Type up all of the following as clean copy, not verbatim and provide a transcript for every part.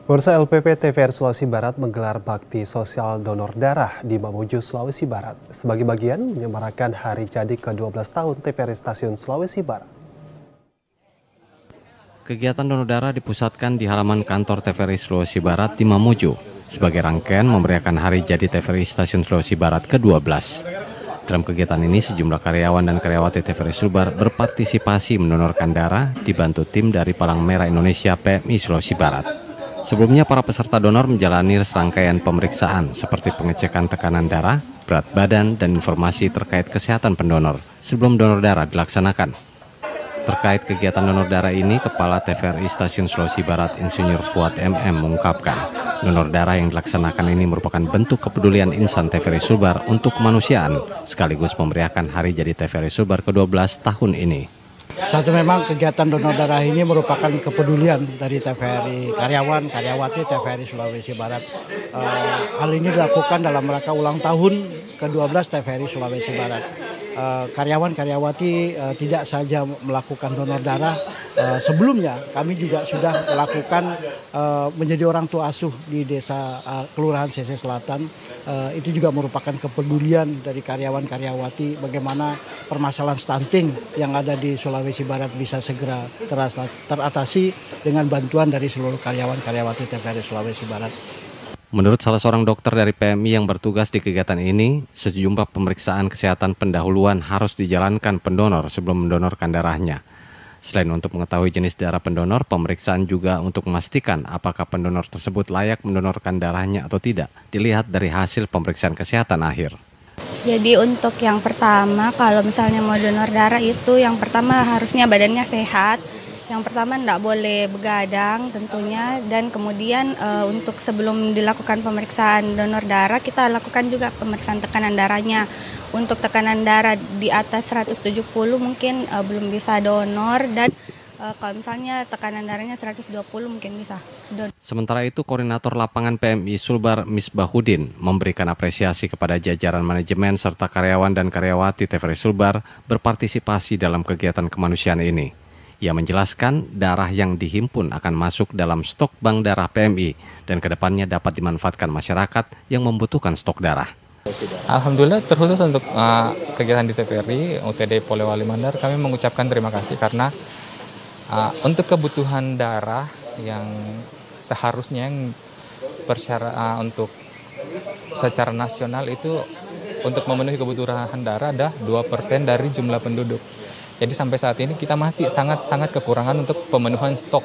Bursa LPP TVRI Sulawesi Barat menggelar bakti sosial donor darah di Mamuju, Sulawesi Barat. Sebagai bagian menyemarakan hari jadi ke-12 tahun TVRI Stasiun Sulawesi Barat. Kegiatan donor darah dipusatkan di halaman kantor TVRI Sulawesi Barat di Mamuju sebagai rangkaian memeriahkan hari jadi TVRI Stasiun Sulawesi Barat ke-12. Dalam kegiatan ini, sejumlah karyawan dan karyawati TVRI Sulbar berpartisipasi mendonorkan darah dibantu tim dari Palang Merah Indonesia PMI Sulawesi Barat. Sebelumnya, para peserta donor menjalani serangkaian pemeriksaan seperti pengecekan tekanan darah, berat badan, dan informasi terkait kesehatan pendonor sebelum donor darah dilaksanakan. Terkait kegiatan donor darah ini, Kepala TVRI Stasiun Sulawesi Barat Insinyur Fuad MM mengungkapkan, donor darah yang dilaksanakan ini merupakan bentuk kepedulian insan TVRI Sulbar untuk kemanusiaan, sekaligus memeriahkan hari jadi TVRI Sulbar ke-12 tahun ini. Satu, memang kegiatan donor darah ini merupakan kepedulian dari TVRI, karyawan, karyawati TVRI Sulawesi Barat. Hal ini dilakukan dalam rangka ulang tahun ke-12 TVRI Sulawesi Barat. Karyawan, karyawati tidak saja melakukan donor darah, sebelumnya kami juga sudah melakukan menjadi orang tua asuh di desa Kelurahan Sese Selatan. Itu juga merupakan kepedulian dari karyawan, karyawati bagaimana permasalahan stunting yang ada di Sulawesi Barat bisa segera teratasi dengan bantuan dari seluruh karyawan, karyawati TVRI Sulawesi Barat. Menurut salah seorang dokter dari PMI yang bertugas di kegiatan ini, sejumlah pemeriksaan kesehatan pendahuluan harus dijalankan pendonor sebelum mendonorkan darahnya. Selain untuk mengetahui jenis darah pendonor, pemeriksaan juga untuk memastikan apakah pendonor tersebut layak mendonorkan darahnya atau tidak, dilihat dari hasil pemeriksaan kesehatan akhir. Jadi untuk yang pertama, kalau misalnya mau donor darah itu yang pertama harusnya badannya sehat. Yang pertama tidak boleh begadang tentunya, dan kemudian untuk sebelum dilakukan pemeriksaan donor darah kita lakukan juga pemeriksaan tekanan darahnya. Untuk tekanan darah di atas 170 mungkin belum bisa donor, dan kalau misalnya tekanan darahnya 120 mungkin bisa donor. Sementara itu, Koordinator Lapangan PMI Sulbar Misbahudin memberikan apresiasi kepada jajaran manajemen serta karyawan dan karyawati TVRI Sulbar berpartisipasi dalam kegiatan kemanusiaan ini. Ia menjelaskan darah yang dihimpun akan masuk dalam stok bank darah PMI dan kedepannya dapat dimanfaatkan masyarakat yang membutuhkan stok darah. Alhamdulillah, terkhusus untuk kegiatan di TVRI UTD Polewali Mandar, kami mengucapkan terima kasih karena untuk kebutuhan darah yang seharusnya yang untuk secara nasional itu untuk memenuhi kebutuhan darah ada 2% dari jumlah penduduk. Jadi sampai saat ini kita masih sangat kekurangan untuk pemenuhan stok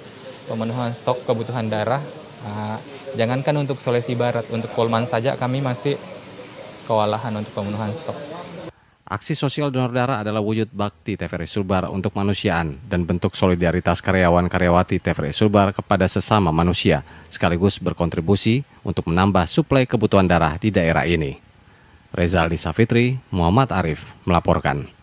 kebutuhan darah. Jangankan untuk Sulawesi Barat, untuk Polman saja kami masih kewalahan untuk pemenuhan stok. Aksi sosial donor darah adalah wujud bakti TVRI Sulbar untuk kemanusiaan dan bentuk solidaritas karyawan-karyawati TVRI Sulbar kepada sesama manusia, sekaligus berkontribusi untuk menambah suplai kebutuhan darah di daerah ini. Rezaldi Safitri, Muhammad Arif melaporkan.